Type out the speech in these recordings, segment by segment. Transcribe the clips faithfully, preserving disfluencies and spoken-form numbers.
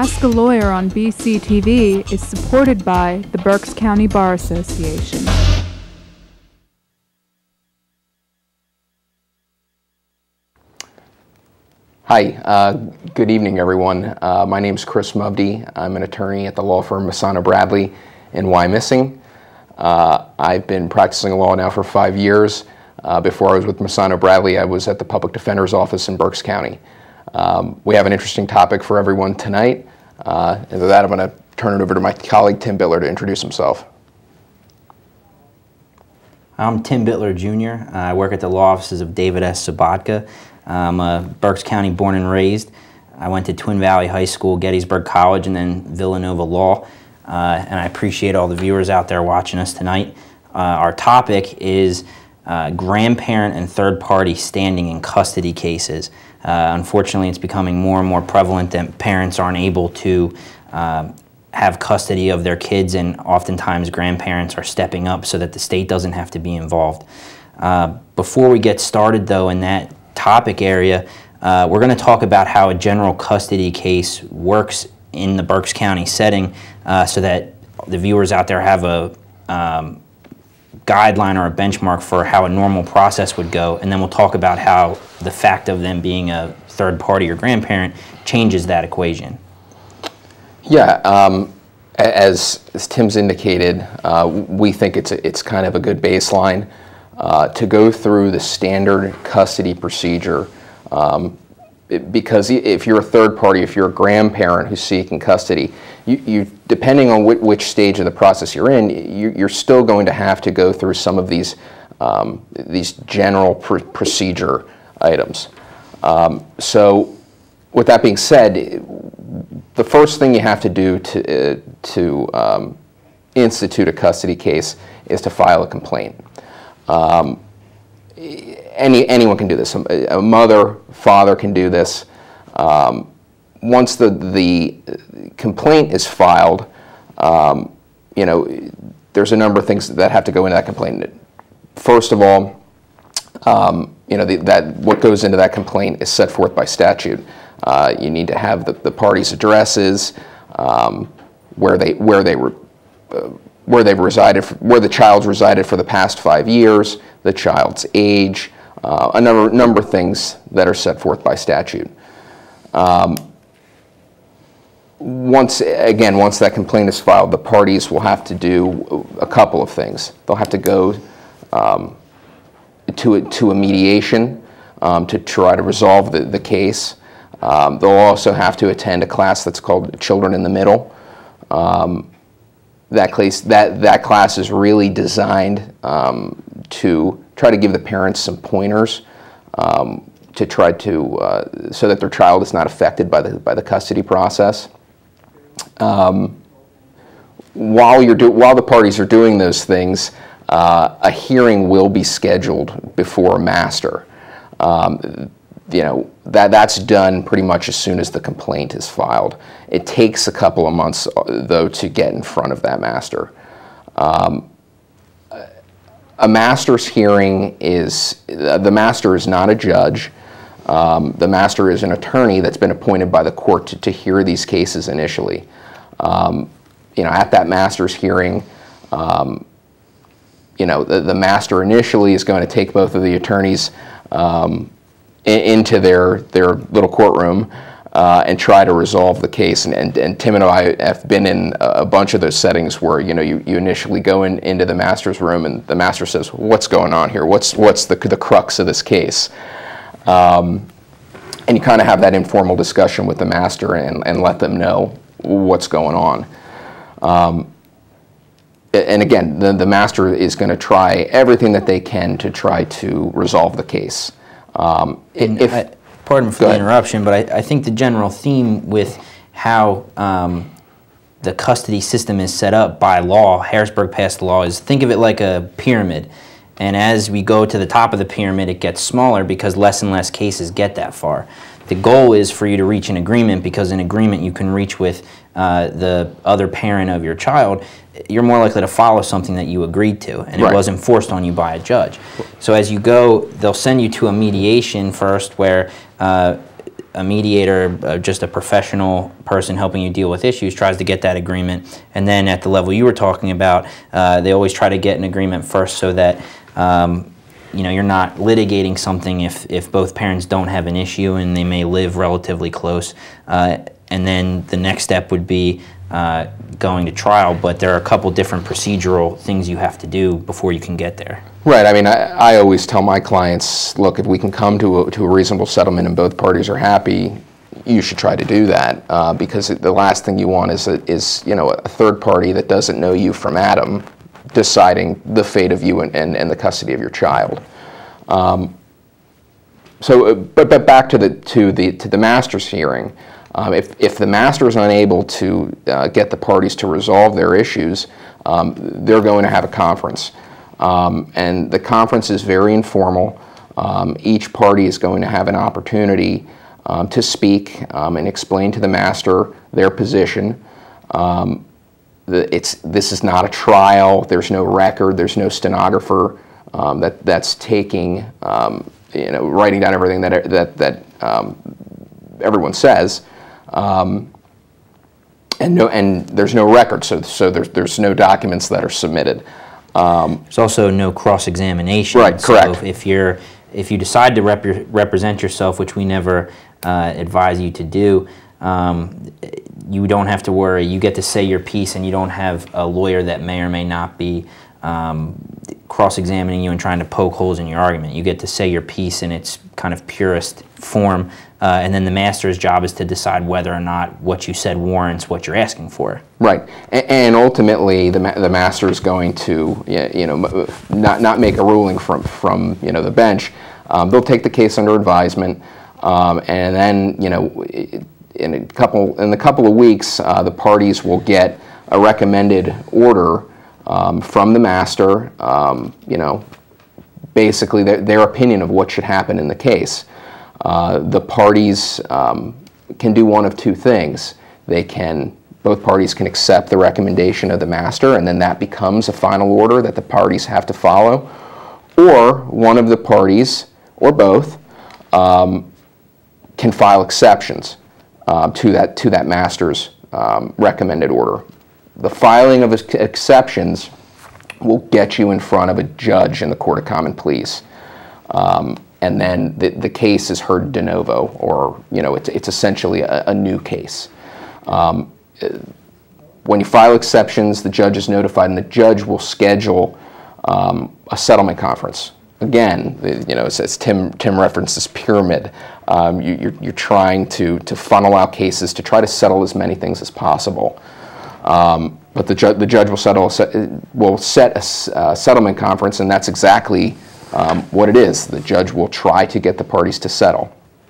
Ask a Lawyer on B C T V is supported by the Berks County Bar Association. Hi, uh, good evening everyone. Uh, my name is Chris Muvdi. I'm an attorney at the law firm Masano Bradley in Wyomissing. Uh, I've been practicing law now for five years. Uh, before I was with Masano Bradley, I was at the Public Defender's Office in Berks County. Um, we have an interesting topic for everyone tonight. Uh, and with that, I'm going to turn it over to my colleague Tim Bitler to introduce himself. I'm Tim Bitler, Junior I work at the law offices of David S. Sabatka. I'm uh, Berks County born and raised. I went to Twin Valley High School, Gettysburg College, and then Villanova Law. Uh, and I appreciate all the viewers out there watching us tonight. Uh, our topic is uh, grandparent and third-party standing in custody cases. Uh, unfortunately, it's becoming more and more prevalent that parents aren't able to uh, have custody of their kids, and oftentimes grandparents are stepping up so that the state doesn't have to be involved. Uh, before we get started, though, in that topic area, uh, we're going to talk about how a general custody case works in the Berks County setting uh, so that the viewers out there have a um, guideline or a benchmark for how a normal process would go, and then we'll talk about how the fact of them being a third party or grandparent changes that equation. Yeah, um, as, as Tim's indicated, uh, we think it's, a, it's kind of a good baseline uh, to go through the standard custody procedure, um, it, because if you're a third party, if you're a grandparent who's seeking custody, you, you depending on wh which stage of the process you're in, you, you're still going to have to go through some of these, um, these general pr procedure items. Um, so with that being said, the first thing you have to do to, uh, to um, institute a custody case is to file a complaint. Um, any, anyone can do this. A mother, father can do this. Um, once the, the complaint is filed, um, you know, there's a number of things that have to go into that complaint. First of all, um, you know, the, that what goes into that complaint is set forth by statute. Uh, you need to have the, the parties' addresses, um, where they where they were, uh, where they've resided, for, where the child's resided for the past five years, the child's age, uh, a number number of things that are set forth by statute. Um, once again, once that complaint is filed, the parties will have to do a couple of things. They'll have to go um, to a, to a mediation um, to try to resolve the, the case. Um, they'll also have to attend a class that's called Children in the Middle. Um, that, class, that, that class is really designed um, to try to give the parents some pointers um, to try to, uh, so that their child is not affected by the, by the custody process. Um, while, you're do, while the parties are doing those things, uh, a hearing will be scheduled before a master. Um, You know, that, that's done pretty much as soon as the complaint is filed. It takes a couple of months, though, to get in front of that master. Um, a master's hearing is, the master is not a judge. Um, the master is an attorney that's been appointed by the court to, to hear these cases initially. Um, you know, at that master's hearing, um, you know, the, the master initially is going to take both of the attorneys um, into their, their little courtroom uh, and try to resolve the case. And, and, and Tim and I have been in a bunch of those settings where, you know, you, you initially go in, into the master's room and the master says, what's going on here? What's, what's the, the crux of this case? Um, and you kind of have that informal discussion with the master and, and let them know what's going on. Um, and again, the, the master is going to try everything that they can to try to resolve the case. Um, if, I, pardon for the interruption, but I, I think the general theme with how um, the custody system is set up by law, Harrisburg passed the law, is think of it like a pyramid. And as we go to the top of the pyramid, it gets smaller because less and less cases get that far. The goal is for you to reach an agreement, because in agreement you can reach with uh, the other parent of your child. You're more likely to follow something that you agreed to, and it right. wasn't forced on you by a judge. So as you go, they'll send you to a mediation first where uh, a mediator, uh, just a professional person helping you deal with issues, tries to get that agreement. And then at the level you were talking about, uh, they always try to get an agreement first so that um, you know, you're not litigating something if, if both parents don't have an issue and they may live relatively close. Uh, and then the next step would be uh, going to trial, but there are a couple different procedural things you have to do before you can get there. Right. I mean, I, I always tell my clients, look, if we can come to a, to a reasonable settlement and both parties are happy, you should try to do that, uh, because the last thing you want is, a, is you know, a third party that doesn't know you from Adam deciding the fate of you and, and, and the custody of your child. Um, so, uh, but, but back to the to the to the master's hearing. Um, if if the master is unable to uh, get the parties to resolve their issues, um, they're going to have a conference, um, and the conference is very informal. Um, each party is going to have an opportunity um, to speak um, and explain to the master their position. Um, The, it's, this is not a trial. There's no record. There's no stenographer um, that that's taking, um, you know, writing down everything that that that um, everyone says, um, and no, and there's no record. So so there's there's no documents that are submitted. Um, there's also no cross-examination. Right. Correct. So if you're if you decide to rep represent yourself, which we never uh, advise you to do. Um, you don't have to worry. You get to say your piece, and you don't have a lawyer that may or may not be um, cross-examining you and trying to poke holes in your argument. You get to say your piece in its kind of purest form, uh, and then the master's job is to decide whether or not what you said warrants what you're asking for. Right, and, and ultimately, the ma the master is going to, you know, not not make a ruling from from you know the bench. Um, they'll take the case under advisement, um, and then you know. It, In a couple, in a couple of weeks, uh, the parties will get a recommended order um, from the master. Um, you know, basically their, their opinion of what should happen in the case. Uh, the parties um, can do one of two things. They can, both parties can accept the recommendation of the master, and then that becomes a final order that the parties have to follow, or one of the parties, or both, um, can file exceptions. Uh, to that to that master's um, recommended order. The filing of exceptions will get you in front of a judge in the Court of Common Pleas, um, and then the, the case is heard de novo, or you know it's it's essentially a, a new case. Um, when you file exceptions, the judge is notified, and the judge will schedule um, a settlement conference. Again, you know, as Tim Tim referenced this pyramid, um, you, you're you're trying to to funnel out cases to try to settle as many things as possible. Um, but the judge the judge will settle will set a uh, settlement conference, and that's exactly um, what it is. The judge will try to get the parties to settle.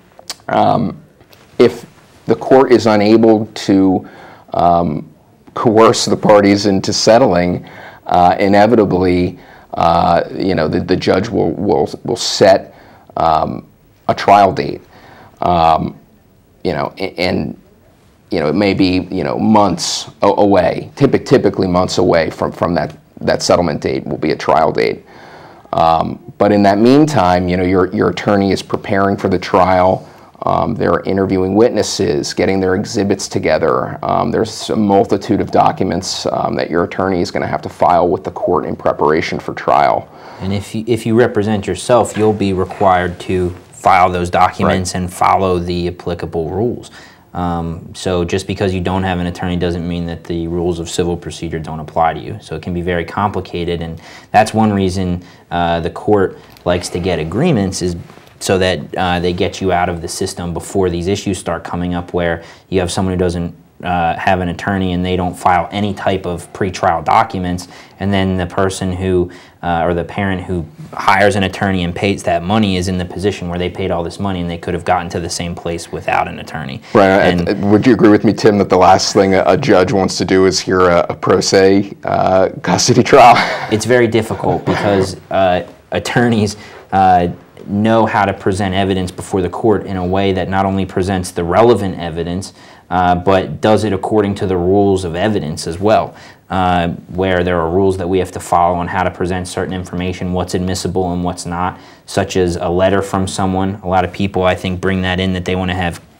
Um, if the court is unable to um, coerce the parties into settling, uh, inevitably. Uh, you know, the, the judge will, will, will set um, a trial date, um, you know, and, and, you know, it may be, you know, months away, typic, typically months away from, from that, that settlement date will be a trial date. Um, but in that meantime, you know, your, your attorney is preparing for the trial. Um, they're interviewing witnesses, getting their exhibits together. Um, there's a multitude of documents um, that your attorney is going to have to file with the court in preparation for trial. And if you, if you represent yourself, you'll be required to file those documents right. and follow the applicable rules. Um, so just because you don't have an attorney doesn't mean that the rules of civil procedure don't apply to you. So it can be very complicated, and that's one reason uh, the court likes to get agreements, is so that uh, they get you out of the system before these issues start coming up, where you have someone who doesn't uh, have an attorney and they don't file any type of pretrial documents, and then the person who, uh, or the parent who hires an attorney and pays that money is in the position where they paid all this money and they could have gotten to the same place without an attorney. Right. And, I, would you agree with me, Tim, that the last thing a, a judge wants to do is hear a, a pro se uh, custody trial? It's very difficult because uh, attorneys uh, know how to present evidence before the court in a way that not only presents the relevant evidence, uh, but does it according to the rules of evidence as well, uh, where there are rules that we have to follow on how to present certain information, what's admissible and what's not, such as a letter from someone. A lot of people, I think, bring that in, that they want to have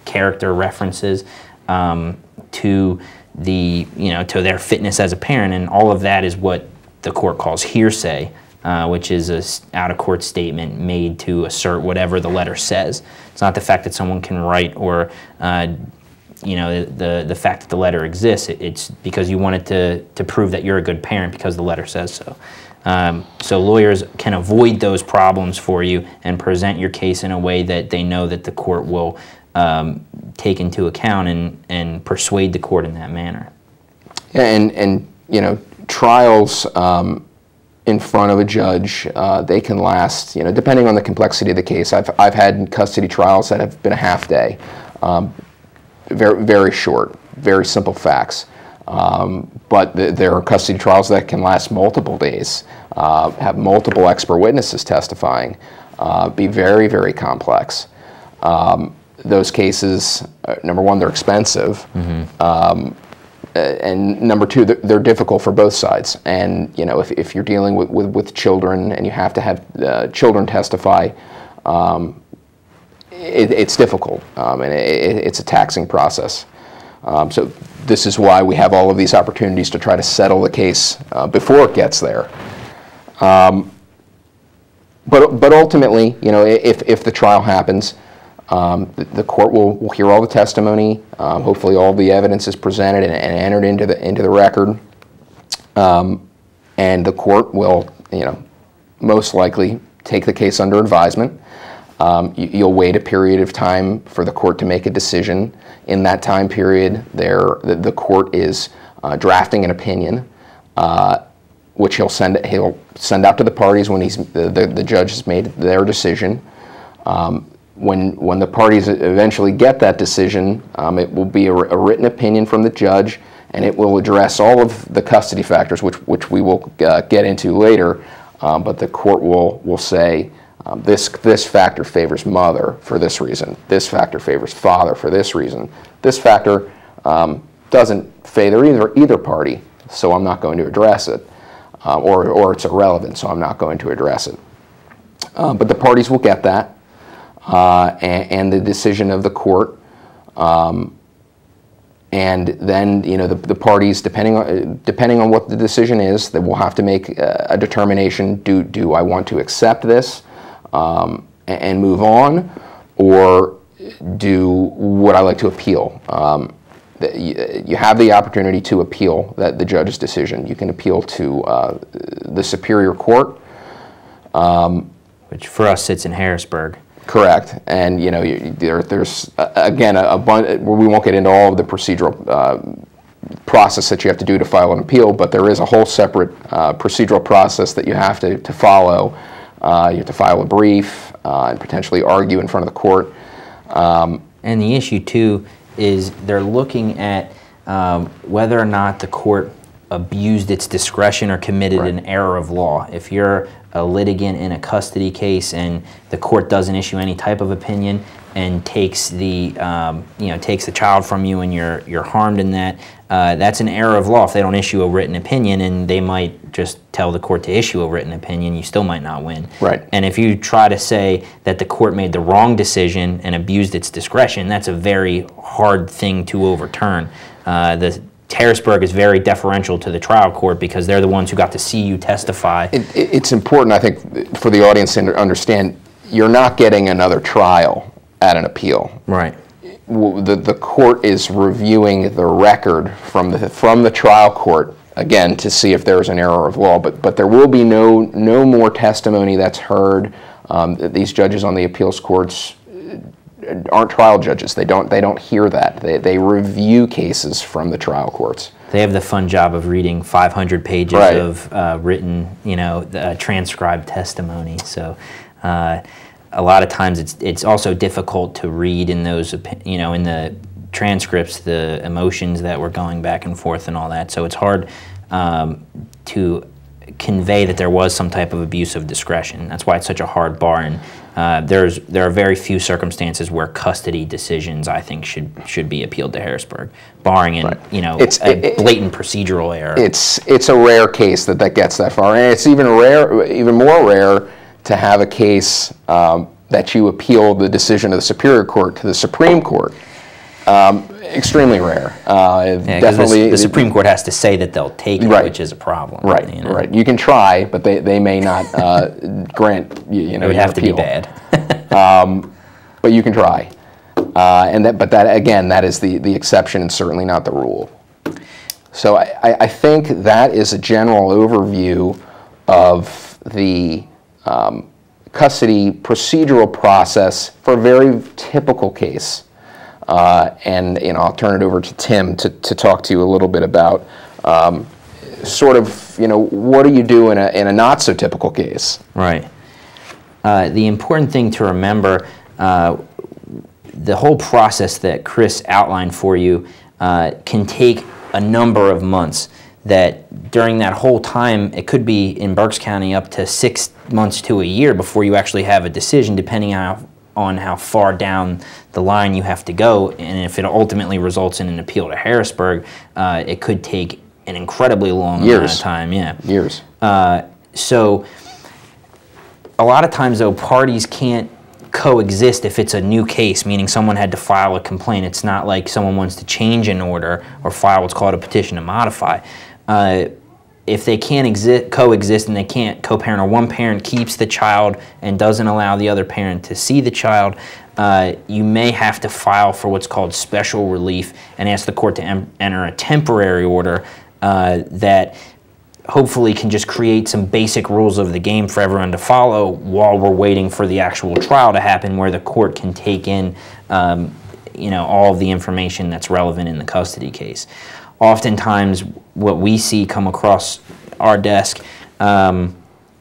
character references um, to the, you know, to their fitness as a parent, and all of that is what the court calls hearsay, uh, which is a out-of-court statement made to assert whatever the letter says. It's not the fact that someone can write or, uh, you know, the the fact that the letter exists. It, it's because you wanted to to prove that you're a good parent because the letter says so. Um, so lawyers can avoid those problems for you and present your case in a way that they know that the court will um, take into account and, and persuade the court in that manner. Yeah, and, and you know, trials um, in front of a judge, uh, they can last, you know, depending on the complexity of the case. I've, I've had custody trials that have been a half day, um, very, very short, very simple facts. Um, but th there are custody trials that can last multiple days, uh, have multiple expert witnesses testifying, uh, be very, very complex. Um, those cases, uh, number one, they're expensive, mm-hmm. um, and number two, they're, they're difficult for both sides. And you know, if, if you're dealing with, with, with children and you have to have uh, children testify, um, it, it's difficult, um, and it, it's a taxing process. Um, so this is why we have all of these opportunities to try to settle the case uh, before it gets there. Um, but, but ultimately, you know, if, if the trial happens, um, the, the court will, will hear all the testimony. Um, hopefully all the evidence is presented and, and entered into the, into the record. Um, and the court will, you know, most likely take the case under advisement. Um, you, you'll wait a period of time for the court to make a decision. In that time period, there the, the court is uh, drafting an opinion, uh, which he'll send he'll send out to the parties when he's the, the, the judge has made their decision. Um, when when the parties eventually get that decision, um, it will be a, a written opinion from the judge, and it will address all of the custody factors, which which we will uh, get into later. Um, but the court will will say, Um, this, this factor favors mother for this reason. This factor favors father for this reason. This factor um, doesn't favor either, either party, so I'm not going to address it. Uh, or, or it's irrelevant, so I'm not going to address it. Uh, but the parties will get that, uh, and, and the decision of the court. Um, and then, you know, the, the parties, depending on, depending on what the decision is, they will have to make a, a determination. Do, do I want to accept this? Um, and move on, or do would I like to appeal? Um, the, you, you have the opportunity to appeal that the judge's decision. You can appeal to uh, the Superior Court, um, which for us sits in Harrisburg. Correct, and you know you, there, there's uh, again a, a bunch. We won't get into all of the procedural uh, process that you have to do to file an appeal, but there is a whole separate uh, procedural process that you have to to follow. Uh, you have to file a brief uh, and potentially argue in front of the court. Um, and the issue, too, is they're looking at um, whether or not the court abused its discretion or committed right. an error of law. If you're a litigant in a custody case and the court doesn't issue any type of opinion and takes the um, you know takes the child from you and you're you're harmed in that, uh, that's an error of law. If they don't issue a written opinion, and they might just tell the court to issue a written opinion, you still might not win. Right. And if you try to say that the court made the wrong decision and abused its discretion, that's a very hard thing to overturn. Uh, the Harrisburg is very deferential to the trial court because they're the ones who got to see you testify. It, it's important, I think, for the audience to understand, you're not getting another trial at an appeal. Right. The, the court is reviewing the record from the, from the trial court, again, to see if there's an error of law, but, but there will be no, no more testimony that's heard. Um, these judges on the appeals courts aren't trial judges. They don't, they don't hear that. They, they review cases from the trial courts. They have the fun job of reading five hundred pages right. of uh, written, you know, uh, transcribed testimony. So uh, a lot of times it's, it's also difficult to read in those, you know, in the transcripts, the emotions that were going back and forth and all that. So it's hard um, to convey that there was some type of abuse of discretion. That's why it's such a hard bar. And uh, there's there are very few circumstances where custody decisions, I think, should should be appealed to Harrisburg, barring in right. you know it's, a it, blatant procedural error. It's it's a rare case that that gets that far, and it's even rare, even more rare, to have a case um, that you appeal the decision of the Superior Court to the Supreme Court. Um, extremely rare. Uh, Yeah, definitely, the, the Supreme Court has to say that they'll take it, right. which is a problem. Right, you know? right. You can try, but they, they may not uh, grant you, you know. It would your have to be appeal. bad. um, but you can try, uh, and that. But that again, that is the the exception and certainly not the rule. So I, I think that is a general overview of the um, custody procedural process for a very typical case. Uh, and you know, I'll turn it over to Tim to, to talk to you a little bit about um, sort of, you know, what do you do in a, in a not so typical case? Right. Uh, the important thing to remember, uh, the whole process that Chris outlined for you uh, can take a number of months. That during that whole time, it could be in Berks County up to six months to a year before you actually have a decision, depending on how, on how far down the line you have to go. And if it ultimately results in an appeal to Harrisburg, uh, it could take an incredibly long Years. amount of time. Yeah. Years. Uh, so a lot of times, though, parties can't coexist if it's a new case, meaning someone had to file a complaint. It's not like someone wants to change an order or file what's called a petition to modify. Uh, if they can't exist, coexist and they can't co-parent, or one parent keeps the child and doesn't allow the other parent to see the child, uh, you may have to file for what's called special relief and ask the court to em enter a temporary order uh, that hopefully can just create some basic rules of the game for everyone to follow while we're waiting for the actual trial to happen, where the court can take in um, you know, all of the information that's relevant in the custody case. Oftentimes, what we see come across our desk um,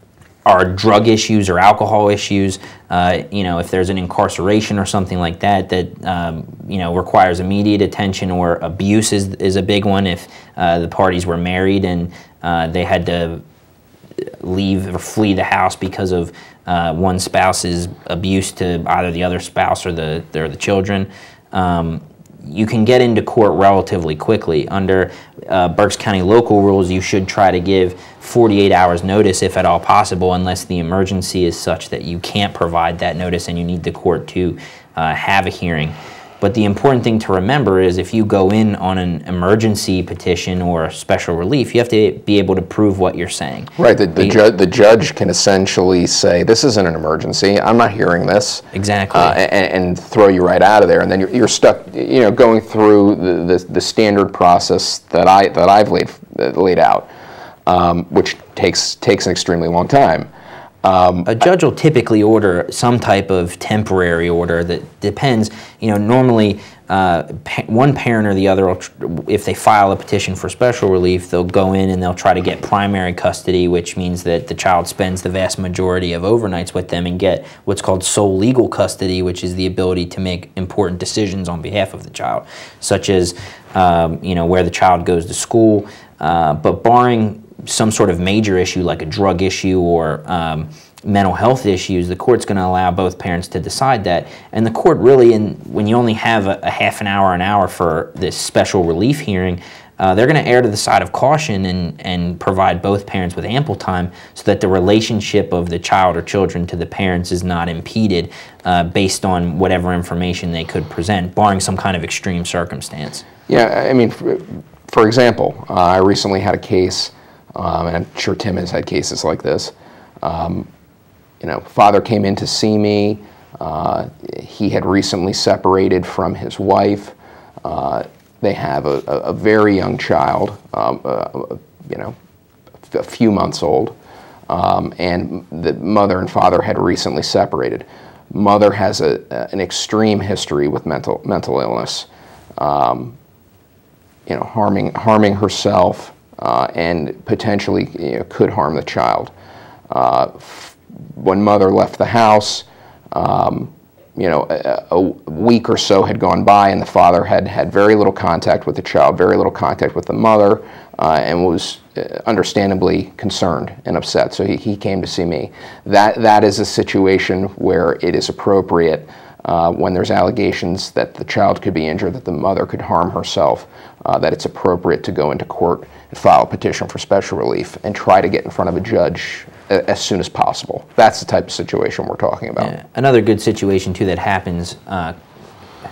are drug issues or alcohol issues. Uh, you know, if there's an incarceration or something like that that um, you know, requires immediate attention, or abuse is is a big one. If uh, the parties were married and uh, they had to leave or flee the house because of uh, one spouse's abuse to either the other spouse or the or the children. Um, you can get into court relatively quickly. Under uh, Berks County local rules, you should try to give forty-eight hours notice if at all possible, unless the emergency is such that you can't provide that notice and you need the court to uh, have a hearing. But the important thing to remember is, if you go in on an emergency petition or special relief, you have to be able to prove what you're saying. Right. The, the, ju the judge can essentially say, this isn't an emergency, I'm not hearing this. Exactly. Uh, and, and throw you right out of there. And then you're, you're stuck, you know, going through the, the, the standard process that, I, that I've laid, laid out, um, which takes, takes an extremely long time. Um, a judge will typically order some type of temporary order that depends, you know, normally uh, pa one parent or the other, will tr if they file a petition for special relief, they'll go in and they'll try to get primary custody, which means that the child spends the vast majority of overnights with them, and get what's called sole legal custody, which is the ability to make important decisions on behalf of the child, such as, um, you know, where the child goes to school, uh, but barring some sort of major issue like a drug issue or um, mental health issues, the court's going to allow both parents to decide that. And the court really, in, when you only have a, a half an hour, an hour for this special relief hearing, uh, they're going to err to the side of caution and, and provide both parents with ample time so that the relationship of the child or children to the parents is not impeded uh, based on whatever information they could present, barring some kind of extreme circumstance. Yeah, I mean, for, for example, uh, I recently had a case, Um, and I'm sure Tim has had cases like this. Um, you know, father came in to see me. Uh, he had recently separated from his wife. Uh, they have a, a, a very young child, um, uh, you know, a few months old, um, and the mother and father had recently separated. Mother has a, an extreme history with mental mental illness, um, you know, harming harming herself. Uh, and potentially, you know, could harm the child. Uh, when mother left the house, um, you know, a, a week or so had gone by, and the father had had very little contact with the child, very little contact with the mother, uh, and was understandably concerned and upset. So he, he came to see me. That that is a situation where it is appropriate, uh, when there's allegations that the child could be injured, that the mother could harm herself, uh, that it's appropriate to go into court and file a petition for special relief and try to get in front of a judge as soon as possible. That's the type of situation we're talking about. Yeah. Another good situation too that happens uh,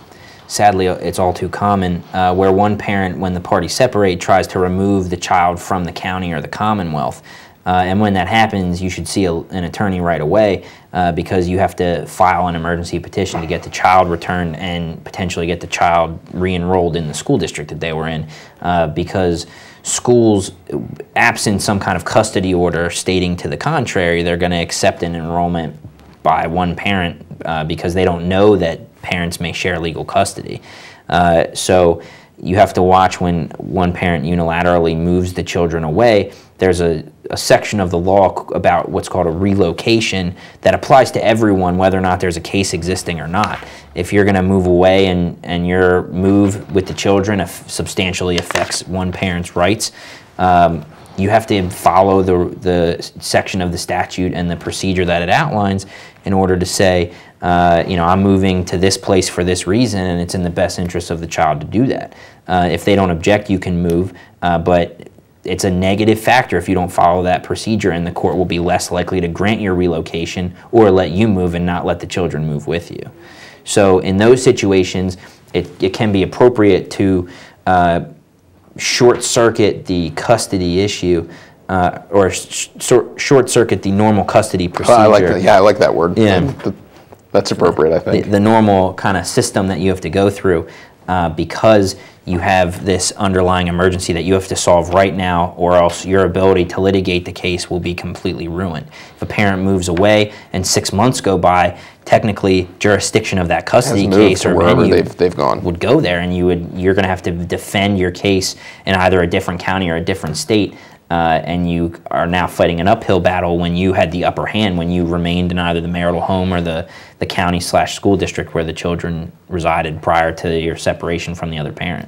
sadly it's all too common, uh, where one parent, when the parties separate, tries to remove the child from the county or the Commonwealth. Uh, and when that happens, you should see a, an attorney right away, uh, because you have to file an emergency petition to get the child returned and potentially get the child re-enrolled in the school district that they were in, uh, because schools, absent some kind of custody order stating to the contrary, they're going to accept an enrollment by one parent uh, because they don't know that parents may share legal custody. Uh, so you have to watch when one parent unilaterally moves the children away. There's a, a section of the law about what's called a relocation that applies to everyone, whether or not there's a case existing or not. If you're going to move away and, and your move with the children substantially affects one parent's rights, um, you have to follow the, the section of the statute and the procedure that it outlines in order to say, uh, you know, I'm moving to this place for this reason, and it's in the best interest of the child to do that. Uh, if they don't object, you can move, uh, but it's a negative factor if you don't follow that procedure, and the court will be less likely to grant your relocation or let you move and not let the children move with you. So in those situations, it, it can be appropriate to uh, short-circuit the custody issue, uh, or sh short-circuit the normal custody procedure. Oh, I like that. Yeah, I like that word. Yeah. That's appropriate, I think. The, the normal kind of system that you have to go through, uh, because you have this underlying emergency that you have to solve right now, or else your ability to litigate the case will be completely ruined. If a parent moves away and six months go by, technically jurisdiction of that custody case or wherever venue they've, they've gone. would go there, and you would you're going to have to defend your case in either a different county or a different state. Uh, and you are now fighting an uphill battle when you had the upper hand, when you remained in either the marital home or the, the county slash school district where the children resided prior to your separation from the other parent.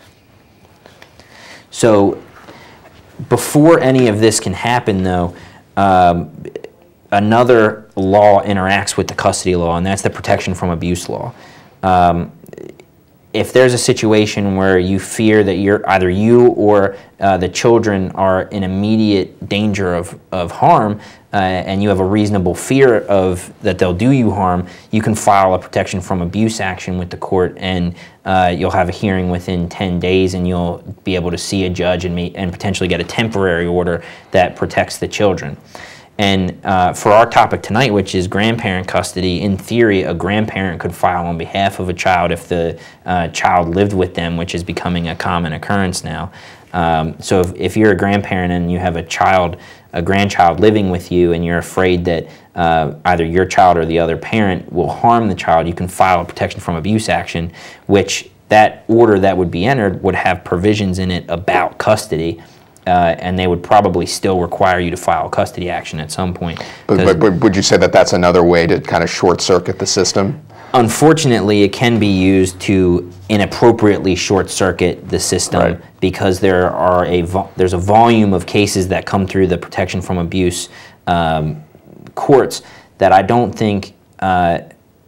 So before any of this can happen, though, um, another law interacts with the custody law, and that's the protection from abuse law. Um, If there's a situation where you fear that you're, either you or uh, the children are in immediate danger of, of harm, uh, and you have a reasonable fear of that they'll do you harm, you can file a protection from abuse action with the court, and uh, you'll have a hearing within ten days, and you'll be able to see a judge and, meet, and potentially get a temporary order that protects the children. And uh, for our topic tonight, which is grandparent custody, in theory, a grandparent could file on behalf of a child if the uh, child lived with them, which is becoming a common occurrence now. Um, so if, if you're a grandparent and you have a child, a grandchild living with you, and you're afraid that uh, either your child or the other parent will harm the child, you can file a protection from abuse action, which that order that would be entered would have provisions in it about custody. Uh, and they would probably still require you to file a custody action at some point. But, but, but would you say that that's another way to kind of short-circuit the system? Unfortunately, it can be used to inappropriately short-circuit the system, right, because there are a vo there's a volume of cases that come through the protection from abuse um, courts that I don't think, uh,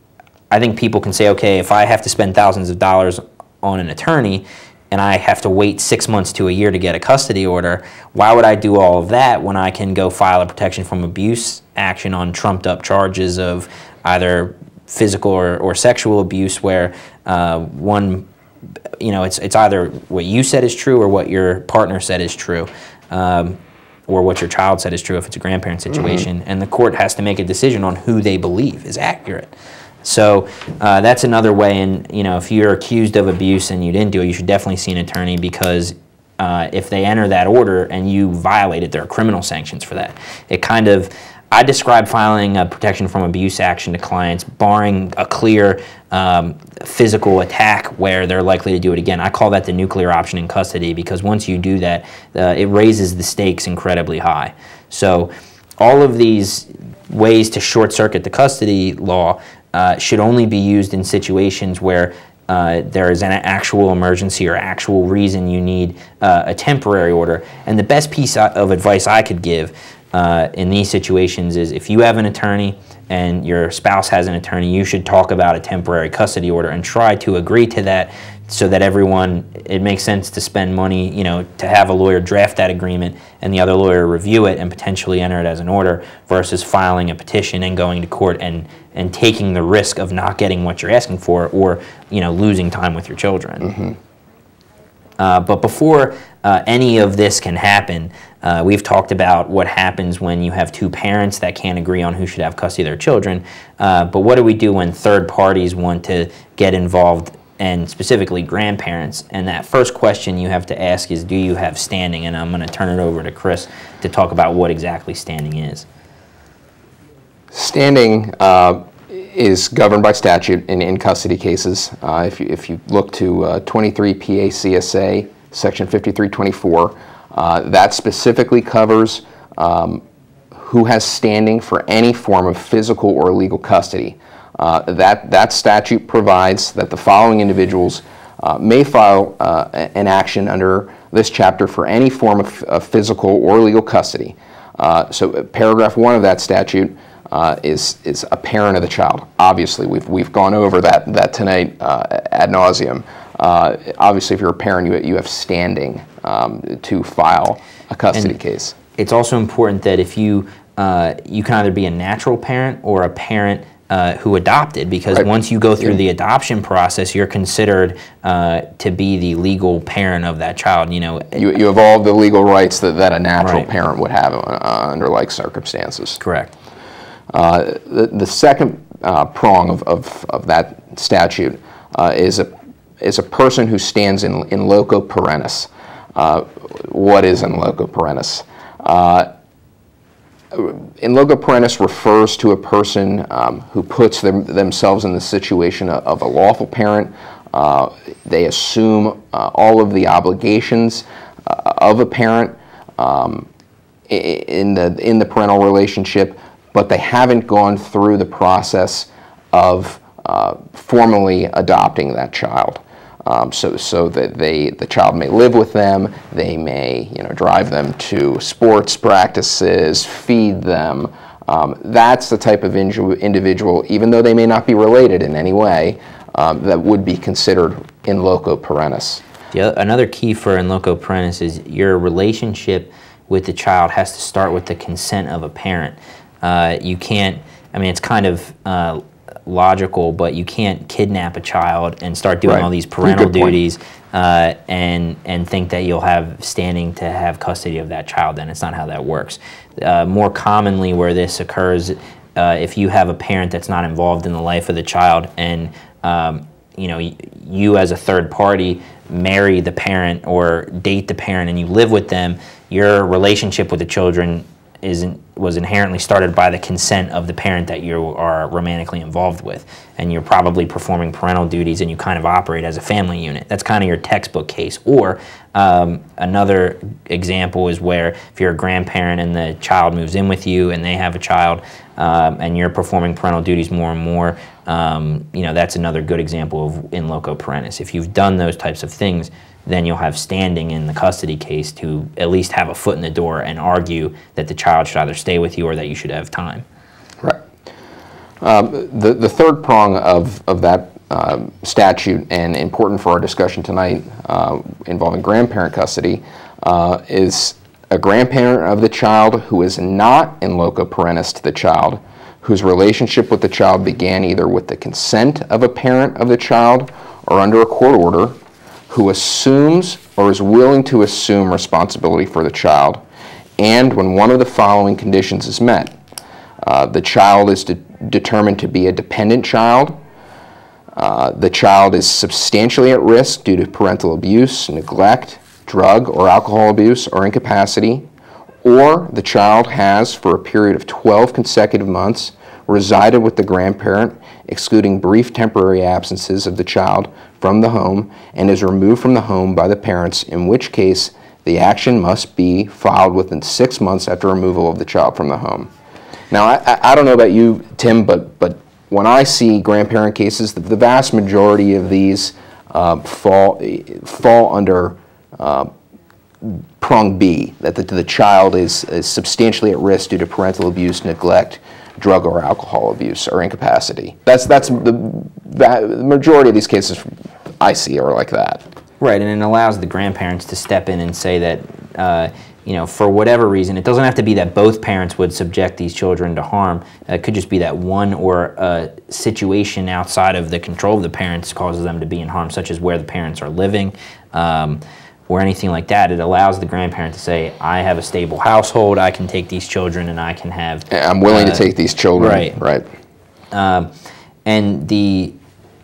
I think people can say, okay, if I have to spend thousands of dollars on an attorney, and I have to wait six months to a year to get a custody order, why would I do all of that when I can go file a protection from abuse action on trumped up charges of either physical or, or sexual abuse, where uh, one, you know, it's, it's either what you said is true or what your partner said is true, um, or what your child said is true if it's a grandparent situation, mm-hmm. and the court has to make a decision on who they believe is accurate. So uh, that's another way, and you know, if you're accused of abuse and you didn't do it, you should definitely see an attorney, because uh, if they enter that order and you violate it, there are criminal sanctions for that. It kind of, I describe filing a protection from abuse action to clients, barring a clear um, physical attack where they're likely to do it again. I call that the nuclear option in custody, because once you do that, uh, it raises the stakes incredibly high. So all of these ways to short-circuit the custody law Uh, should only be used in situations where uh, there is an actual emergency or actual reason you need uh, a temporary order. And the best piece of advice I could give uh, in these situations is, if you have an attorney and your spouse has an attorney, you should talk about a temporary custody order and try to agree to that so that everyone, it makes sense to spend money, you know, to have a lawyer draft that agreement and the other lawyer review it and potentially enter it as an order versus filing a petition and going to court and, and taking the risk of not getting what you're asking for or, you know, losing time with your children. Mm-hmm. Uh, but before uh, any of this can happen, uh, we've talked about what happens when you have two parents that can't agree on who should have custody of their children. Uh, but what do we do when third parties want to get involved, and specifically grandparents? And that first question you have to ask is, do you have standing? And I'm going to turn it over to Chris to talk about what exactly standing is. Standing uh, is governed by statute in in custody cases. Uh, if, you, if you look to uh, twenty-three P A C S A, section fifty-three twenty-four, uh, that specifically covers um, who has standing for any form of physical or legal custody. Uh, that, that statute provides that the following individuals uh, may file uh, an action under this chapter for any form of, of physical or legal custody. Uh, so paragraph one of that statute uh, is, is a parent of the child. Obviously, we've, we've gone over that, that tonight uh, ad nauseum. Uh, obviously, if you're a parent, you, you have standing um, to file a custody and case. It's also important that if you, uh, you can either be a natural parent or a parent Uh, who adopted, because right. once you go through yeah. the adoption process, you're considered uh, to be the legal parent of that child. You know, you, you have all the legal rights that, that a natural right. parent would have uh, under like circumstances. Correct. Uh, the, the second uh, prong of, of, of that statute uh, is a is a person who stands in in loco parentis. Uh, what is in loco parentis? Uh, In loco parentis refers to a person um, who puts them, themselves in the situation of, of a lawful parent. Uh, they assume uh, all of the obligations uh, of a parent um, in the in the parental relationship, but they haven't gone through the process of uh, formally adopting that child. Um, so, so that they, the child may live with them, they may, you know, drive them to sports practices, feed them. Um, that's the type of individual, even though they may not be related in any way, um, that would be considered in loco parentis. Yeah, another key for in loco parentis is your relationship with the child has to start with the consent of a parent. Uh, you can't, I mean, it's kind of uh, logical, but you can't kidnap a child and start doing right. all these parental duties uh, and and think that you'll have standing to have custody of that child. Then it's not how that works. Uh, more commonly, where this occurs, uh, if you have a parent that's not involved in the life of the child, and um, you know, you as a third party marry the parent or date the parent, and you live with them, your relationship with the children isn't was inherently started by the consent of the parent that you are romantically involved with, and you're probably performing parental duties and you kind of operate as a family unit. That's kind of your textbook case. Or um, another example is where if you're a grandparent and the child moves in with you and they have a child um, and you're performing parental duties more and more, um, you know, that's another good example of in loco parentis. If you've done those types of things, then you'll have standing in the custody case to at least have a foot in the door and argue that the child should either stay with you or that you should have time. Right. Um, the, the third prong of, of that um, statute, and important for our discussion tonight uh, involving grandparent custody, uh, is a grandparent of the child who is not in loco parentis to the child, whose relationship with the child began either with the consent of a parent of the child or under a court order, who assumes or is willing to assume responsibility for the child, and when one of the following conditions is met. Uh, the child is de determined to be a dependent child, uh, the child is substantially at risk due to parental abuse, neglect, drug or alcohol abuse, or incapacity, or the child has, for a period of twelve consecutive months, resided with the grandparent, excluding brief temporary absences of the child from the home, and is removed from the home by the parents, in which case the action must be filed within six months after removal of the child from the home. Now, I, I don't know about you, Tim, but, but when I see grandparent cases, the, the vast majority of these uh, fall, fall under uh, prong B, that the, the child is, is substantially at risk due to parental abuse, neglect, drug or alcohol abuse, or incapacity. That's, that's the, the majority of these cases I see her like that. Right, and it allows the grandparents to step in and say that, uh, you know, for whatever reason, it doesn't have to be that both parents would subject these children to harm. It could just be that one or a situation outside of the control of the parents causes them to be in harm, such as where the parents are living, um, or anything like that. It allows the grandparent to say, I have a stable household, I can take these children and I can have... I'm willing uh, to take these children. Right. Right. Um, and the,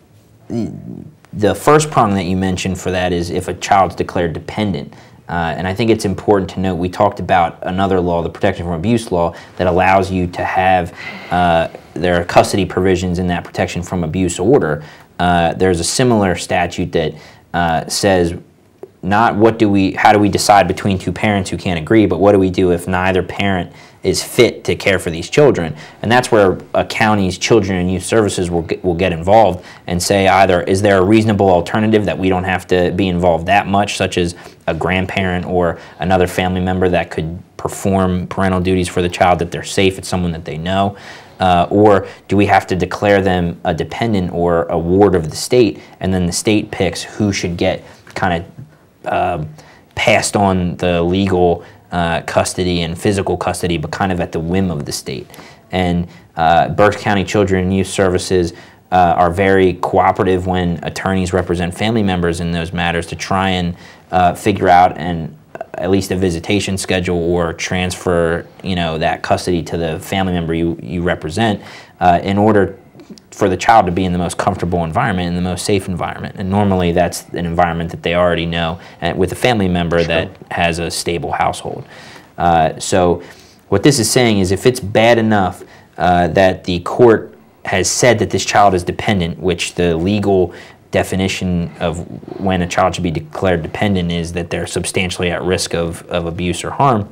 the the first prong that you mentioned for that is if a child's declared dependent. Uh, and I think it's important to note, we talked about another law, the Protection from Abuse law, that allows you to have, uh, there are custody provisions in that protection from abuse order. Uh, there's a similar statute that uh, says not what do we, how do we decide between two parents who can't agree, but what do we do if neither parent is fit to care for these children? And that's where a county's Children and Youth Services will get, will get involved and say either, is there a reasonable alternative that we don't have to be involved that much, such as a grandparent or another family member that could perform parental duties for the child, that they're safe, it's someone that they know, uh, or do we have to declare them a dependent or a ward of the state, and then the state picks who should get kind of uh, passed on the legal Uh, custody and physical custody, but kind of at the whim of the state. And uh, Berks County Children and Youth Services uh, are very cooperative when attorneys represent family members in those matters to try and uh, figure out an at least a visitation schedule or transfer, you know, that custody to the family member you, you represent uh, in order for the child to be in the most comfortable environment, in the most safe environment. And normally that's an environment that they already know, and with a family member Sure. that has a stable household. Uh, so what this is saying is if it's bad enough uh, that the court has said that this child is dependent, which the legal definition of when a child should be declared dependent is that they're substantially at risk of, of abuse or harm,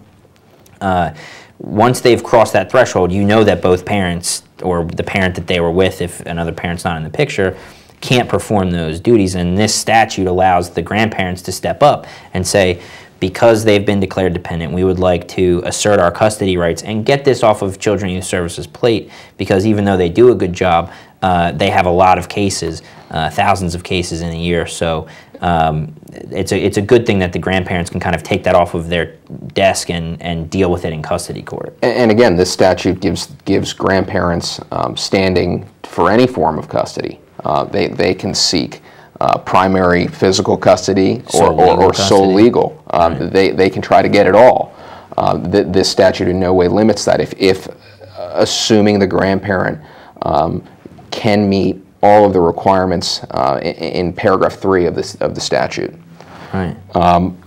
uh, once they've crossed that threshold, you know that both parents, or the parent that they were with, if another parent's not in the picture, can't perform those duties. And this statute allows the grandparents to step up and say, because they've been declared dependent, we would like to assert our custody rights and get this off of Children and Youth Services' plate, because even though they do a good job, uh, they have a lot of cases, uh, thousands of cases in a year. So um, it's a it's a good thing that the grandparents can kind of take that off of their desk and and deal with it in custody court. And, and again, this statute gives gives grandparents um, standing for any form of custody. Uh, they they can seek uh, primary physical custody or Sole or, legal or sole custody. legal. Um, Right. They they can try to get it all. Uh, th this statute in no way limits that. If if uh, assuming the grandparent um, can meet all of the requirements uh, in, in paragraph three of this of the statute. Right. Um,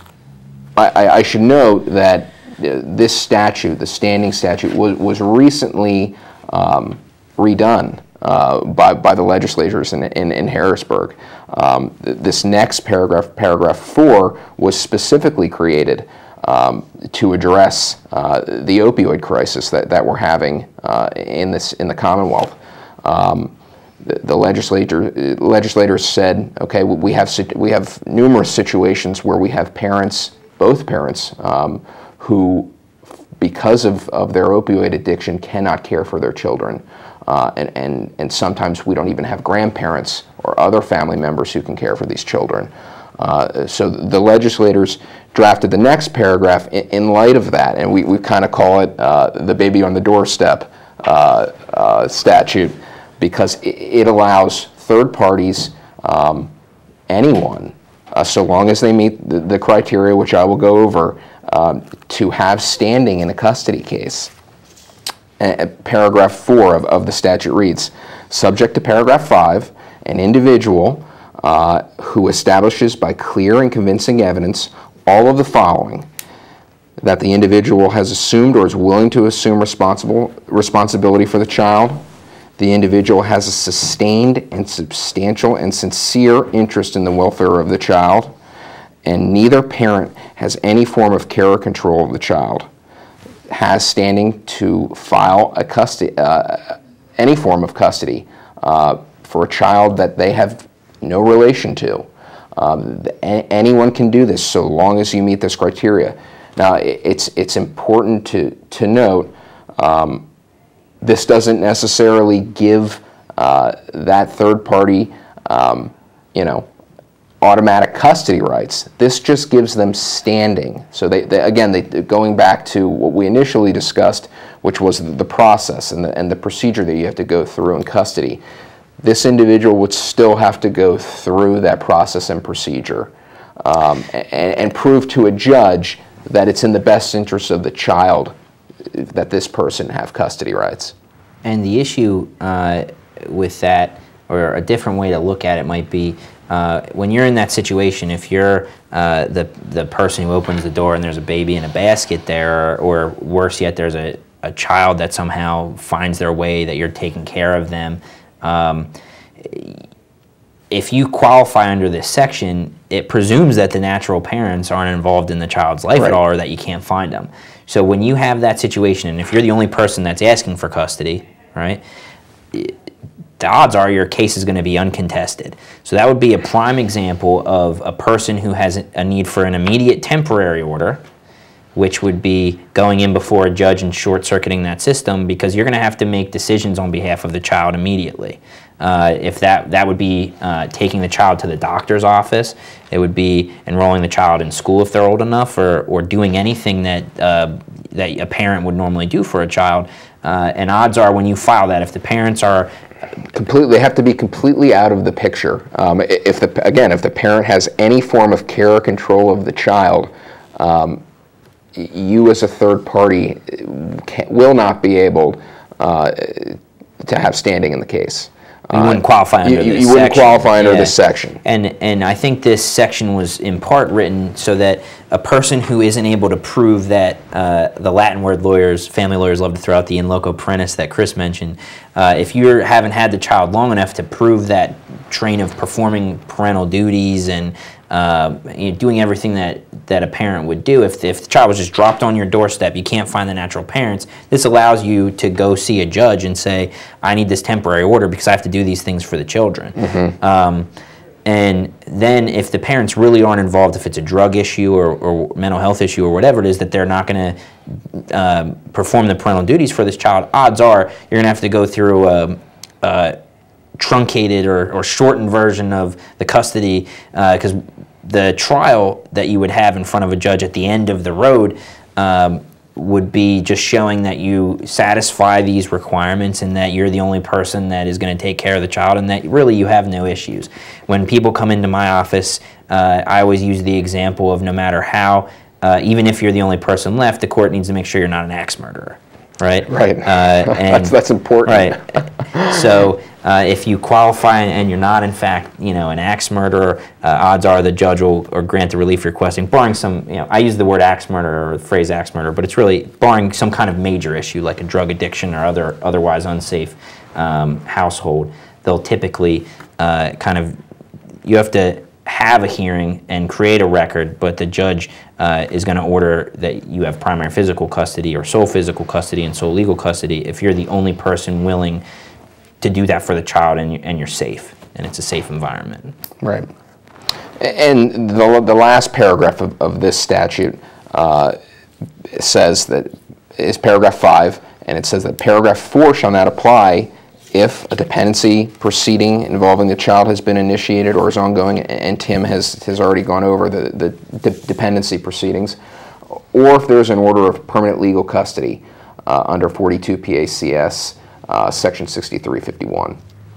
I, I should note that uh, this statute, the standing statute, was was recently um, redone uh, by by the legislators in in, in Harrisburg. Um, th this next paragraph, paragraph four, was specifically created um, to address uh, the opioid crisis that that we're having uh, in this in the Commonwealth. Um, The, the legislator, legislators said, okay, we have we have numerous situations where we have parents, both parents, um, who, because of, of their opioid addiction, cannot care for their children, uh, and and and sometimes we don't even have grandparents or other family members who can care for these children. Uh, so the legislators drafted the next paragraph in, in light of that, and we we kind of call it uh, the baby on the doorstep uh, uh, statute, because it allows third parties, um, anyone, uh, so long as they meet the, the criteria, which I will go over, um, to have standing in a custody case. Uh, paragraph four of, of the statute reads, subject to paragraph five, an individual uh, who establishes by clear and convincing evidence all of the following: that the individual has assumed or is willing to assume responsible responsibility for the child, the individual has a sustained and substantial and sincere interest in the welfare of the child, and neither parent has any form of care or control of the child, has standing to file a custody, uh, any form of custody uh, for a child that they have no relation to. Um, anyone can do this so long as you meet this criteria. Now, it's, it's important to, to note, um, this doesn't necessarily give uh, that third party, um, you know, automatic custody rights. This just gives them standing. So they, they again, they, going back to what we initially discussed, which was the, the process and the, and the procedure that you have to go through in custody. This individual would still have to go through that process and procedure um, and, and prove to a judge that it's in the best interest of the child that this person have custody rights. And the issue uh, with that, or a different way to look at it might be, uh, when you're in that situation, if you're uh, the, the person who opens the door and there's a baby in a basket there, or, or worse yet, there's a, a child that somehow finds their way, that you're taking care of them, um, if you qualify under this section, it presumes that the natural parents aren't involved in the child's life right. at all, or that you can't find them. So when you have that situation, and if you're the only person that's asking for custody, right, the odds are your case is going to be uncontested. So that would be a prime example of a person who has a need for an immediate temporary order, which would be going in before a judge and short-circuiting that system, because you're going to have to make decisions on behalf of the child immediately. Uh, if that, that would be uh, taking the child to the doctor's office, it would be enrolling the child in school if they're old enough, or, or doing anything that, uh, that a parent would normally do for a child. Uh, and odds are when you file that, if the parents are completely, they have to be completely out of the picture. Um, if the, again, if the parent has any form of care or control of the child, um, you as a third party can, will not be able uh, to have standing in the case. You wouldn't qualify under you, you, this you wouldn't section. qualify under yeah. this section. And, and I think this section was in part written so that a person who isn't able to prove that uh, the Latin word lawyers, family lawyers love to throw out the in loco parentis that Chris mentioned, uh, if you haven't had the child long enough to prove that train of performing parental duties and uh, you know, doing everything that, that a parent would do, if, if the child was just dropped on your doorstep, you can't find the natural parents, this allows you to go see a judge and say, I need this temporary order because I have to do these things for the children. Mm-hmm. um, and then if the parents really aren't involved, if it's a drug issue or, or mental health issue or whatever it is, that they're not going to uh, perform the parental duties for this child, odds are you're going to have to go through a, a truncated or, or shortened version of the custody, because uh, the trial that you would have in front of a judge at the end of the road um, would be just showing that you satisfy these requirements and that you're the only person that is going to take care of the child, and that really you have no issues. When people come into my office, uh, I always use the example of no matter how, uh, even if you're the only person left, the court needs to make sure you're not an axe murderer. Right. Right. Uh, and, that's that's important. Right. So uh, if you qualify and you're not, in fact, you know, an axe murderer, uh, odds are the judge will or grant the relief requesting, barring some. You know, I use the word axe murderer or the phrase axe murderer, but it's really barring some kind of major issue like a drug addiction or other otherwise unsafe um, household. They'll typically uh, kind of you have to have a hearing and create a record, but the judge uh, is going to order that you have primary physical custody or sole physical custody and sole legal custody if you're the only person willing to do that for the child and, you, and you're safe, and it's a safe environment. Right. And the, the last paragraph of, of this statute uh, says that, is paragraph five, and it says that paragraph four shall not apply if a dependency proceeding involving the child has been initiated or is ongoing, and Tim has, has already gone over the, the de dependency proceedings, or if there's an order of permanent legal custody uh, under forty-two P A C S uh, section sixty-three fifty-one.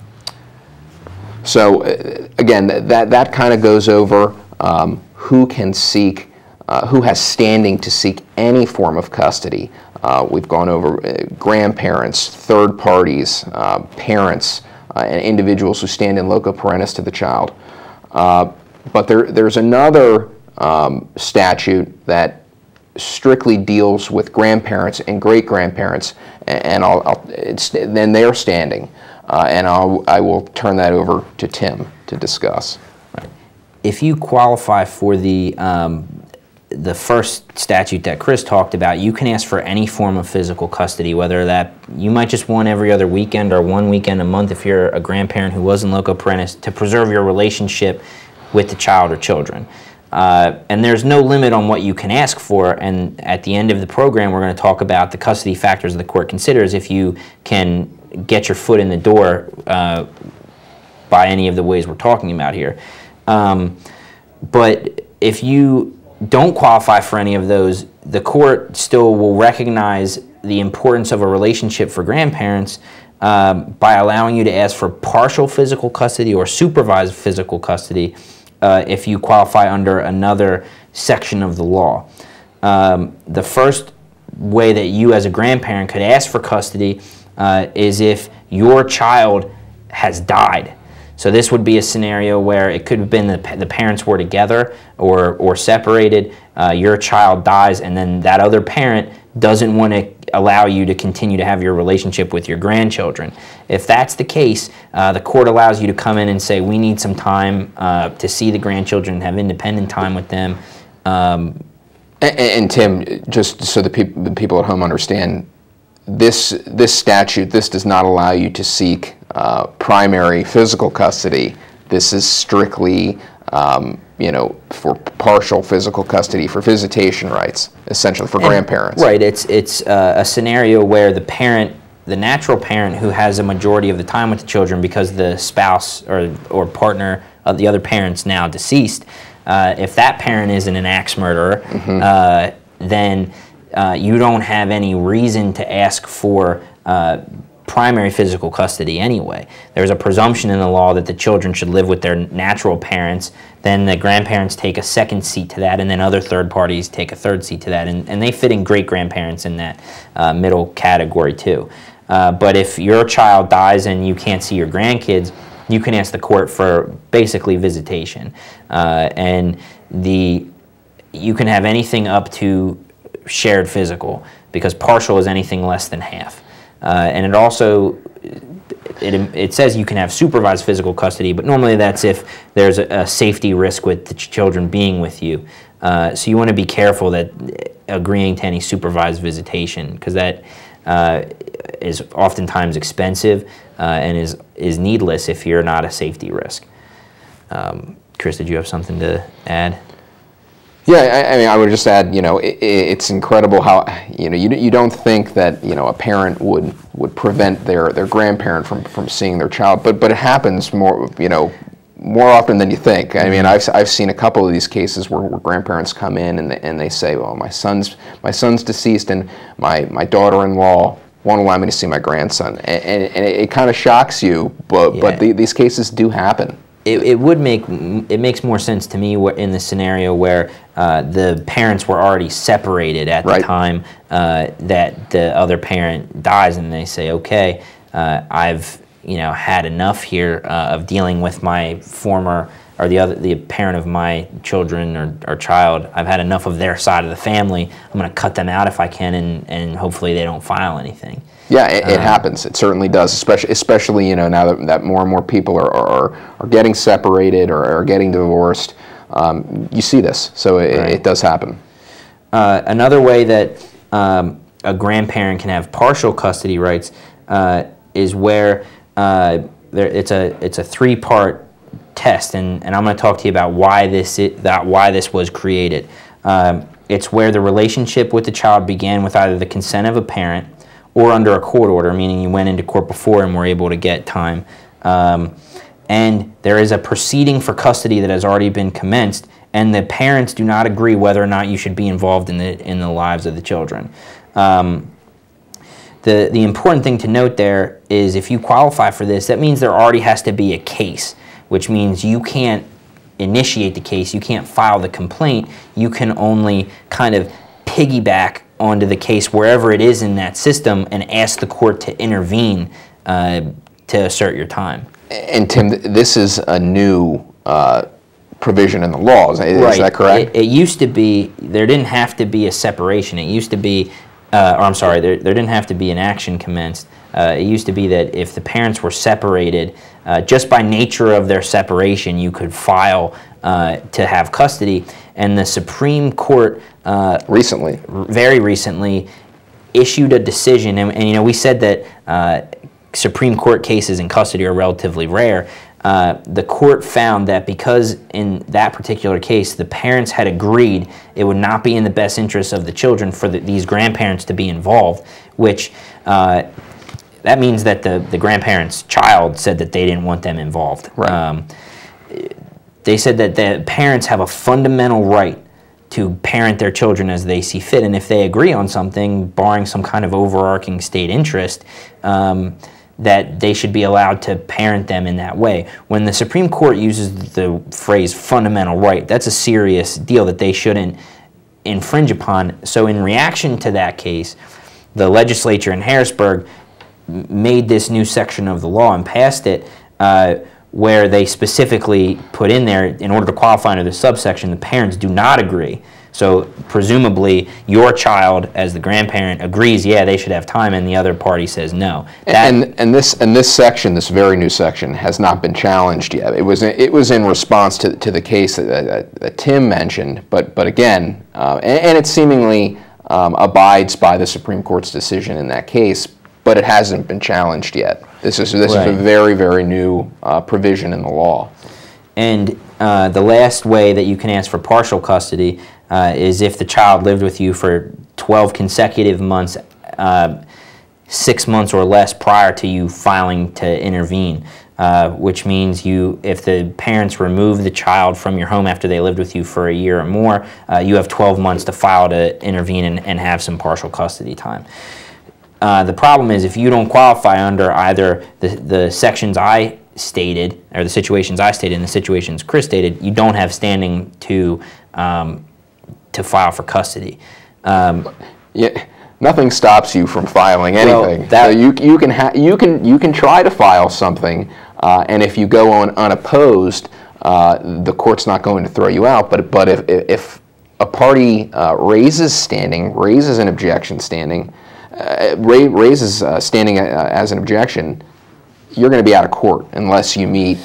So uh, again, that, that kind of goes over um, who can seek, uh, who has standing to seek any form of custody. Uh, we've gone over uh, grandparents, third parties, uh, parents, uh, and individuals who stand in loco parentis to the child. Uh, but there, there's another um, statute that strictly deals with grandparents and great-grandparents, and, and I'll, I'll, it's, then they're standing. Uh, and I'll, I will turn that over to Tim to discuss. If you qualify for the um, the first statute that Chris talked about, you can ask for any form of physical custody, whether that you might just want every other weekend or one weekend a month if you're a grandparent who was in loco parentis, to preserve your relationship with the child or children. Uh, and there's no limit on what you can ask for, and at the end of the program we're going to talk about the custody factors the court considers if you can get your foot in the door uh, by any of the ways we're talking about here. Um, but if you don't qualify for any of those, the court still will recognize the importance of a relationship for grandparents um, by allowing you to ask for partial physical custody or supervised physical custody uh, if you qualify under another section of the law. Um, the first way that you as a grandparent could ask for custody uh, is if your child has died. So this would be a scenario where it could have been the, the parents were together or, or separated, uh, your child dies, and then that other parent doesn't want to allow you to continue to have your relationship with your grandchildren. If that's the case, uh, the court allows you to come in and say, we need some time uh, to see the grandchildren, have independent time with them. Um, and, and Tim, just so the, peop the people at home understand, this, this statute, this does not allow you to seek uh, primary physical custody. This is strictly um, you know, for partial physical custody, for visitation rights, essentially for and, grandparents. Right. It's it's uh, a scenario where the parent, the natural parent, who has a majority of the time with the children because the spouse or or partner of the other parent's now deceased. Uh, if that parent isn't an axe murderer, mm-hmm. uh, then uh, you don't have any reason to ask for Uh, primary physical custody anyway. There's a presumption in the law that the children should live with their natural parents, then the grandparents take a second seat to that, and then other third parties take a third seat to that, and, and they fit in great-grandparents in that uh, middle category too. Uh, but if your child dies and you can't see your grandkids, you can ask the court for basically visitation. Uh, and the you can have anything up to shared physical, because partial is anything less than half. Uh, and it also, it, it says you can have supervised physical custody, but normally that's if there's a, a safety risk with the ch children being with you. Uh, so you want to be careful that agreeing to any supervised visitation, because that uh, is oftentimes expensive uh, and is, is needless if you're not a safety risk. Um, Chris, did you have something to add? Yeah, I, I mean, I would just add, you know, it, it's incredible how, you know, you, you don't think that, you know, a parent would would prevent their, their grandparent from, from seeing their child, but but it happens more, you know, more often than you think. I mean, I've, I've seen a couple of these cases where, where grandparents come in and they, and they say, well, my son's my son's deceased and my, my daughter-in-law won't allow me to see my grandson. And, and, and it, it kind of shocks you, but, yeah. but the, these cases do happen. It, it would make, it makes more sense to me in the scenario where uh, the parents were already separated at right. the time uh, that the other parent dies, and they say, okay, uh, I've you know had enough here uh, of dealing with my former, or the other, the parent of my children or, or child. I've had enough of their side of the family. I'm going to cut them out if I can, and, and hopefully they don't file anything. Yeah, it, it um, happens. It certainly does, especially, especially you know, now that, that more and more people are, are, are getting separated or are getting divorced. Um, you see this, so it, right. it does happen. Uh, another way that um, a grandparent can have partial custody rights uh, is where uh, there, it's a it's a three-part test, and, and I'm going to talk to you about why this it, that why this was created. Um, it's where the relationship with the child began with either the consent of a parent or under a court order, meaning you went into court before and were able to get time. Um, and there is a proceeding for custody that has already been commenced, and the parents do not agree whether or not you should be involved in the, in the lives of the children. Um, the, the important thing to note there is if you qualify for this, that means there already has to be a case, which means you can't initiate the case, you can't file the complaint, you can only kind of piggyback onto the case wherever it is in that system and ask the court to intervene uh, to assert your time. And Tim, this is a new uh, provision in the law, is, is right. that correct? It, it used to be, there didn't have to be a separation. It used to be, uh, or I'm sorry, there, there didn't have to be an action commenced. Uh, it used to be that if the parents were separated, uh, just by nature of their separation, you could file uh, to have custody. And the Supreme Court uh, recently, very recently, issued a decision. And, and you know, we said that uh, Supreme Court cases in custody are relatively rare. Uh, the court found that because in that particular case the parents had agreed it would not be in the best interest of the children for the, these grandparents to be involved, which uh, that means that the, the grandparents' child said that they didn't want them involved. Right. Um, they said that the parents have a fundamental right to parent their children as they see fit, and if they agree on something, barring some kind of overarching state interest, um, that they should be allowed to parent them in that way. When the Supreme Court uses the phrase fundamental right, that's a serious deal that they shouldn't infringe upon. So in reaction to that case, the legislature in Harrisburg made this new section of the law and passed it, uh, where they specifically put in there, in order to qualify under the subsection, the parents do not agree. So presumably your child, as the grandparent, agrees, yeah, they should have time, and the other party says no. That, and and this and this section, this very new section, has not been challenged yet. It was it was in response to to the case that, that, that Tim mentioned, but but again, uh, and, and it seemingly um, abides by the Supreme Court's decision in that case, but it hasn't been challenged yet. This is this right. is a very very new uh, provision in the law. And uh, the last way that you can ask for partial custody uh, is if the child lived with you for twelve consecutive months, uh, six months or less prior to you filing to intervene, uh, which means you, if the parents remove the child from your home after they lived with you for a year or more, uh, you have twelve months to file to intervene and, and have some partial custody time. Uh, the problem is if you don't qualify under either the, the sections I stated, or the situations I stated and the situations Chris stated, you don't have standing to um, to file for custody. Um, yeah, nothing stops you from filing anything. Well, that, so you you can ha you can you can try to file something, uh, and if you go on unopposed, uh, the court's not going to throw you out. But but if if a party uh, raises standing, raises an objection standing, uh, ra raises uh, standing uh, as an objection, you're going to be out of court unless you meet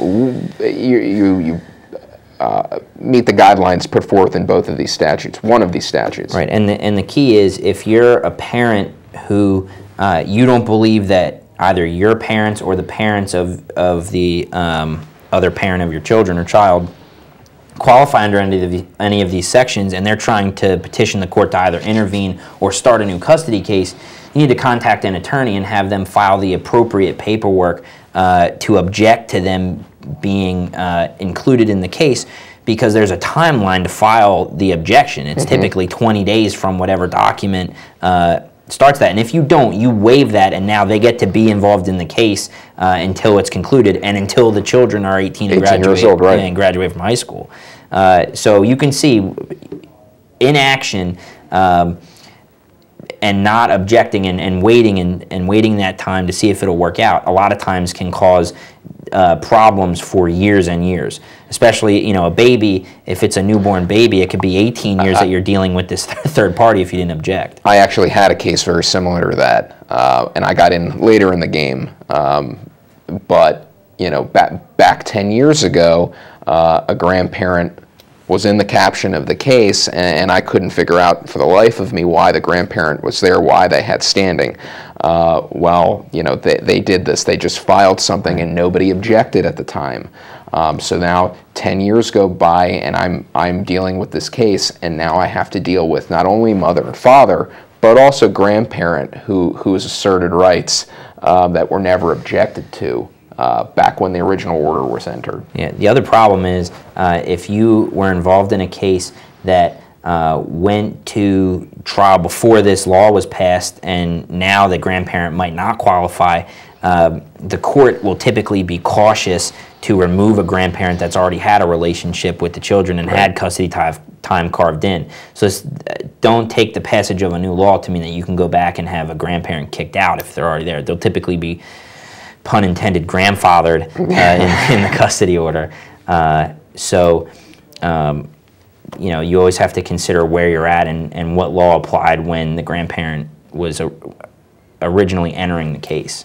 you you, you uh, meet the guidelines put forth in both of these statutes, one of these statutes. Right, and the, and the key is if you're a parent who uh, you don't believe that either your parents or the parents of of the um, other parent of your children or child qualify under any of, the, any of these sections, and they're trying to petition the court to either intervene or start a new custody case, you need to contact an attorney and have them file the appropriate paperwork uh, to object to them being uh, included in the case, because there's a timeline to file the objection. It's mm-hmm. typically twenty days from whatever document uh, starts that. And if you don't, you waive that, and now they get to be involved in the case uh, until it's concluded and until the children are eighteen, and graduate, years old, right. and graduate from high school. Uh, so you can see inaction um, and not objecting and, and waiting and, and waiting that time to see if it'll work out a lot of times can cause uh, problems for years and years. Especially, you know, a baby, if it's a newborn baby, it could be eighteen years uh, that you're dealing with this th third party if you didn't object. I actually had a case very similar to that, uh, and I got in later in the game. Um, but, you know, back, back ten years ago, uh, a grandparent was in the caption of the case, and, and I couldn't figure out for the life of me why the grandparent was there, why they had standing. Uh, well, you know, they, they did this. They just filed something and nobody objected at the time. Um, so now ten years go by and I'm, I'm dealing with this case, and now I have to deal with not only mother and father, but also grandparent who, who has asserted rights uh, that were never objected to. Uh, back when the original order was entered. Yeah. The other problem is uh, if you were involved in a case that uh, went to trial before this law was passed, and now the grandparent might not qualify, uh, the court will typically be cautious to remove a grandparent that's already had a relationship with the children and right. had custody time carved in. So uh, don't take the passage of a new law to mean that you can go back and have a grandparent kicked out if they're already there. They'll typically be, pun intended, grandfathered uh, in, in the custody order. Uh, so, um, you know, you always have to consider where you're at and, and what law applied when the grandparent was a, originally entering the case.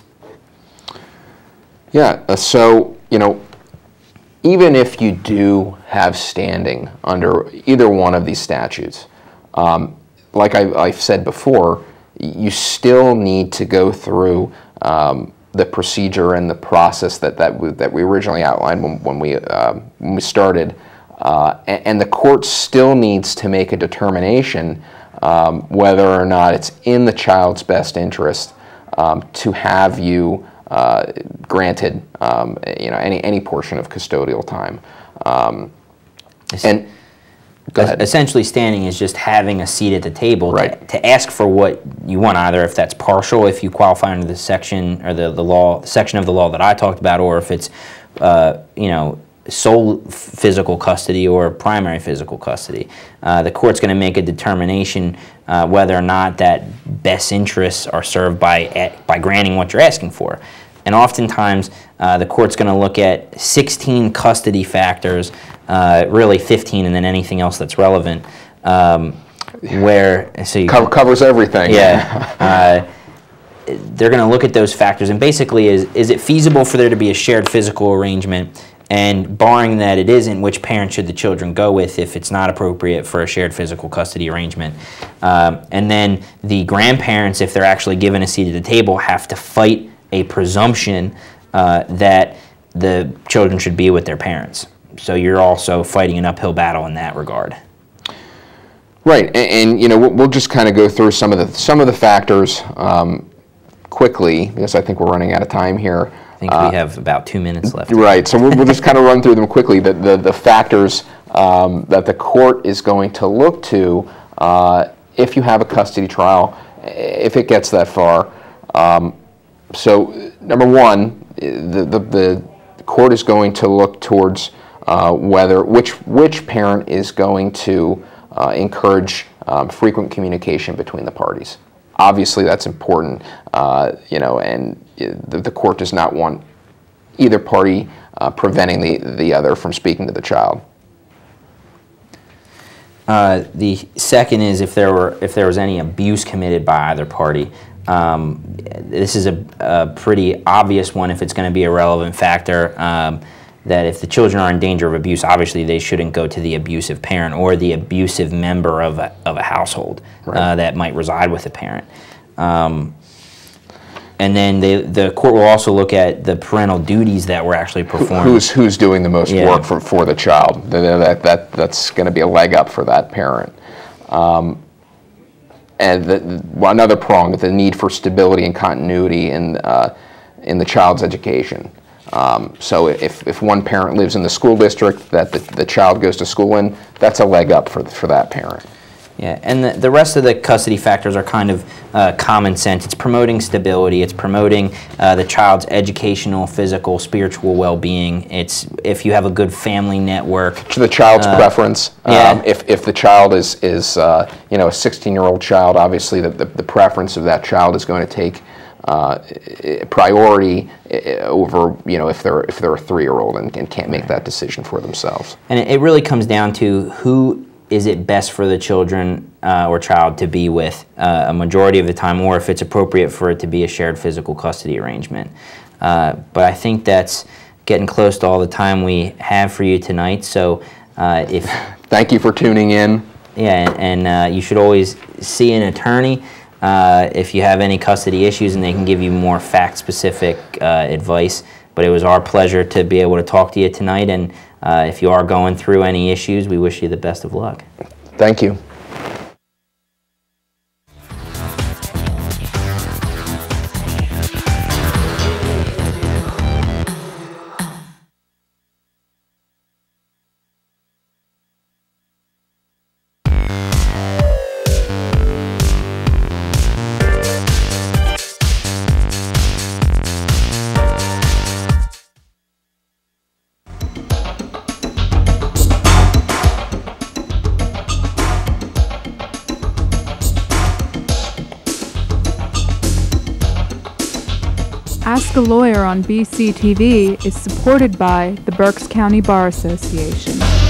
Yeah, uh, so, you know, even if you do have standing under either one of these statutes, um, like I, I've said before, you still need to go through um, the procedure and the process that that we, that we originally outlined when, when we uh, when we started, uh, and, and the court still needs to make a determination um, whether or not it's in the child's best interest um, to have you uh, granted um, you know any any portion of custodial time. Um, and go ahead. Essentially, standing is just having a seat at the table right. to, to ask for what you want, either if that's partial, if you qualify under the section or the, the law the section of the law that I talked about, or if it's uh, you know, sole physical custody or primary physical custody. Uh, the court's going to make a determination uh, whether or not that best interests are served by by granting what you're asking for. And oftentimes, uh, the court's going to look at sixteen custody factors, uh, really fifteen, and then anything else that's relevant. Um, where so you, Co covers everything. Yeah. uh, they're going to look at those factors, and basically, is is it feasible for there to be a shared physical arrangement? And barring that it isn't, which parent should the children go with if it's not appropriate for a shared physical custody arrangement? Um, and then the grandparents, if they're actually given a seat at the table, have to fight a presumption uh, that the children should be with their parents. So you're also fighting an uphill battle in that regard. Right, and, and you know we'll, we'll just kind of go through some of the some of the factors um, quickly, because I think we're running out of time here. I think uh, we have about two minutes left. Right, so we'll, we'll just kind of run through them quickly. The the, the factors um, that the court is going to look to uh, if you have a custody trial, if it gets that far. Um, so number one, the, the the court is going to look towards uh, whether which which parent is going to uh, encourage um, frequent communication between the parties. Obviously, that's important, uh, you know, and the, the court does not want either party uh, preventing the, the other from speaking to the child. Uh, the second is if there were if there was any abuse committed by either party. Um, this is a, a pretty obvious one if it's going to be a relevant factor. Um, that if the children are in danger of abuse, obviously they shouldn't go to the abusive parent or the abusive member of a, of a household right. uh, that might reside with the parent. Um, and then they, the court will also look at the parental duties that were actually performed. Who's, who's doing the most yeah. work for, for the child? That, that, that's going to be a leg up for that parent. Um, and the, another prong, the need for stability and continuity in, uh, in the child's education. Um, so if, if one parent lives in the school district that the, the child goes to school in, that's a leg up for, for that parent. Yeah, and the, the rest of the custody factors are kind of uh, common sense. It's promoting stability. It's promoting uh, the child's educational, physical, spiritual well-being. It's if you have a good family network. To the child's uh, preference. Yeah. Um, if, if the child is, is uh, you know, a sixteen-year-old child, obviously the, the, the preference of that child is going to take Uh, priority over, you know, if they're if they're a three-year-old and, and can't make that decision for themselves. And it, it really comes down to who is it best for the children uh, or child to be with uh, a majority of the time, or if it's appropriate for it to be a shared physical custody arrangement. Uh, but I think that's getting close to all the time we have for you tonight. So uh, if thank you for tuning in. Yeah, and, and uh, you should always see an attorney. Uh, if you have any custody issues, and they can give you more fact-specific uh, advice. But it was our pleasure to be able to talk to you tonight, and uh, if you are going through any issues, we wish you the best of luck. Thank you. Ask a Lawyer on B C T V is supported by the Berks County Bar Association.